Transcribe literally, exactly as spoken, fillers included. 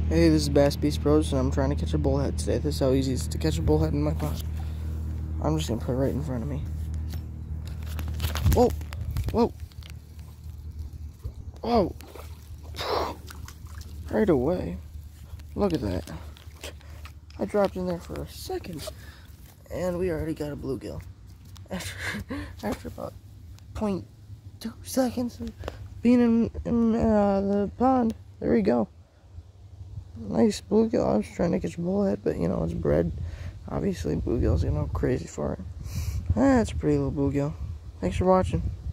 Hey, this is Bass Beast Bros, and I'm trying to catch a bullhead today. This is how easy it is to catch a bullhead in my pond. I'm just gonna put it right in front of me. Whoa! Whoa! Whoa! Right away. Look at that. I dropped in there for a second, and we already got a bluegill. After, after about zero point two seconds of being in, in uh, the pond, there we go. Nice bluegill. I was trying to catch a bullhead, but you know, it's bred. Obviously, bluegills, you know, crazy for it. That's a pretty little bluegill. Thanks for watching.